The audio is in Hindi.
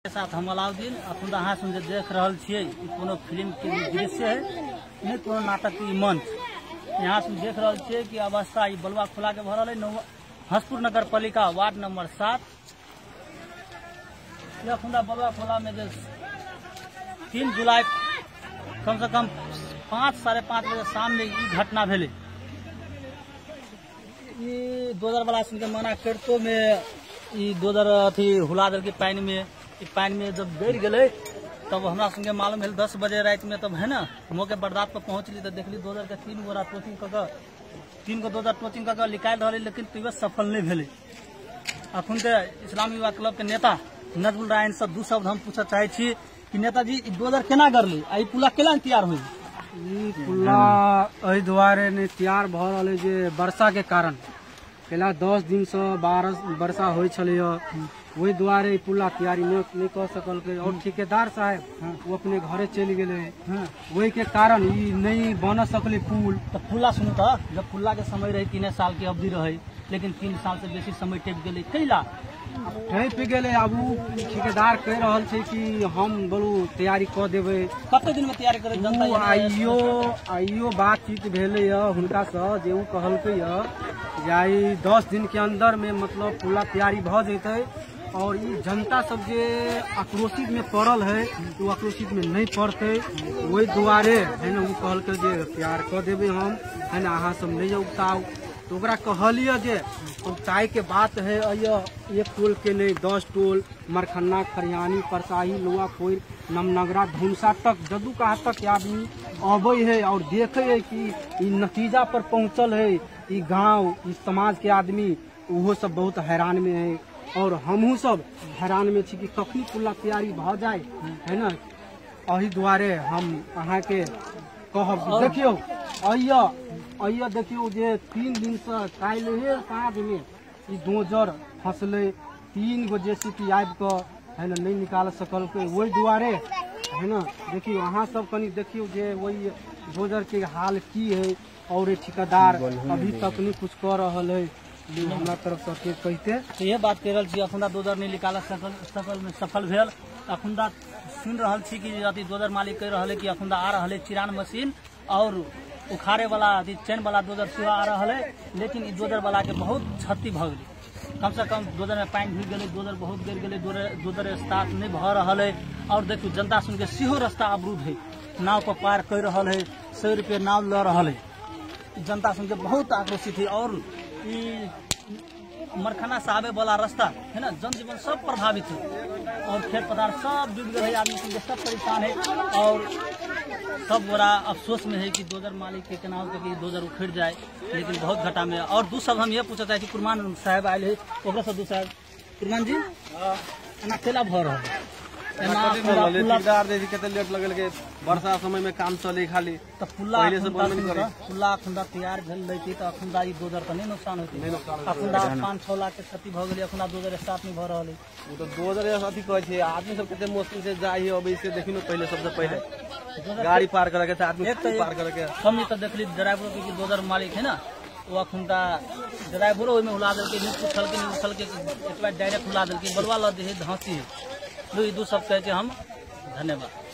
साथ हम अलाउद्दीन अपन अहाँ सुन देख रहा छे कोनो फिल्म के दृश्य है नहीं कोनो नाटक के मंच यहाँ से देख रहा छे कि अवस्था ये बलुआ खोला के भरल है हसपुर नगर पालिका वार्ड नंबर 7 यह खुदा बलुआ खोला में 3 जुलाई कम से कम 5 साढ़े 5 बजे शाम में ये घटना भेले। ये 2000 वाला सुन के मना करतो में ये 2000 अथी हुला दल के पानी में जब गिर गए तब हमरा संगे मालूम है 10 बजे रात में तब है ना मौके बर्दात पर पहुंचली तो देखली 2000 के 3 गोरा कोचिंग क 2000 कोचिंग क निकाल रही लेकिन तैयो सफल नहीं भेले। अखन के इस्लामी युवा क्लब के नेता नजमुल रायन से दू शब्द हम पूछे चाहे छी कि नेताजी 2000 केना करली आ पुला केना तैयार हुई? पुला एहि दुआरे नहीं तैयार भ रहा जे वर्षा के कारण पहला 10 दिन से वर्षा हो वही दुआरे पुला तैयारी नहीं कर सकल के और ठेकेदार साहब वो अपने घरे चल गए वही के कारण ये नहीं बन सकले पुल। तो पुला सुनू तो जब पुला के समय रहे 3 साल के अवधि रहे लेकिन 3 साल से बेसी समय टेप गए कैला ठेप गए। अब ठेकेदार कह रहा है कि हम बोलू तैयारी कर देवे कते दिन में तैयारी करे जनता आइयो बातचीत भेले हुनका से जे उ कहलकै जे 10 दिन के अंदर में मतलब पुला तैयारी भ जैते और ये जनता सब जे आक्रोशित में पड़ल है तो आक्रोशित में नहीं पड़ते वही दुआरे है ना कहलकै जे तैयार कर देवे हम है ना अहाँ सब नहीं उगताओ तो कहलिए जे उगताई के बात है एक टोल के नहीं 10 टोल मरखन्ना खरियानी परसाही लोहा कोई नमनगरा धुनसा तक जदू कहा तक आदमी अबे है और देखे है कि ई नतीजा पर पहुंचल है ई गांव इस समाज के आदमी वो सब बहुत हैरान में है और हमहू सब हैरान में छी कि कखनी पुला तैयारी भ जाए है ना अही दुआरे हम अहाँ के कहब देखियो अइया देखियो जे 3 दिन से काल्हि साँझ में ई डोजर फंसले 3 गो जेसीबी आबि क है ना नहीं निकाल सकल के वही दुआरे है ना देखियो अहाँ सब कनी देखियो जे वही डोजर के हाल की है और ठेकेदार अभी तक नहीं कुछ कर रहा है हमरा तरफ से कहते तो ये बात कह रहा छी अखुंदा 2000 नहीं निकाल सकल में सफल भेल। अखुंदा सुन रहा छी कि अथी 2000 मालिक कह रहा है कि अखुंदा आ रहा है चिरान मशीन और उखाड़े वाला अथी चैन वाला 2000 सेवा आ रहा है लेकिन ई 2000 वाला के बहुत क्षति भ गई। कम से कम 2000 में पानी घुस गए 2000 बहुत गिर गए 2000 स्टार्ट नहीं भ रहा है और देखियो जनता सुन के सेहो रास्ता अवरुद्ध है नाव पर पार कर रहा है 100 रुपये नाव ल रहा है जनता सुन के बहुत आक्रोशित है और मरखना से आवे वाला रास्ता है ना जनजीवन सब प्रभावित है और खेत पदार्थ सब डूब गए आदमी के सब परेशान है और सब बड़ा अफसोस में है कि 2000 मालिक के केनाल के 2000 उखड़ जाए लेकिन बहुत घटा में। और दूसरा हम ये पूछा चाहे कि कुरमान साहब आये है कुरमान जी अकेला भ रहा है लेट लगल के वर्षा समय में काम चले खाली तो पुल्ला अखुंदा तैयार भेल रही तो अखुंदा 2000 तो नहीं नुकसान होती अखुंदा 5-6 लाख के क्षति भ गई अखुंदा 2000 स्टार्ट नहीं भ रहा है वो तो 2000 अथी कहे आदमी सब कितने मुश्किल से जाए अभी से देखियो पहले सबसे पहले गाड़ी पार करे आदमी पार करे हम तो देखली ड्राइवर के 2000 मालिक है ना वो अखुंदा ड्राइवरो में उला दल के नहीं उछल के एक बार डायरेक्ट उला दल के बलवा ल दे धांसी है दू सब कहे हम धन्यवाद।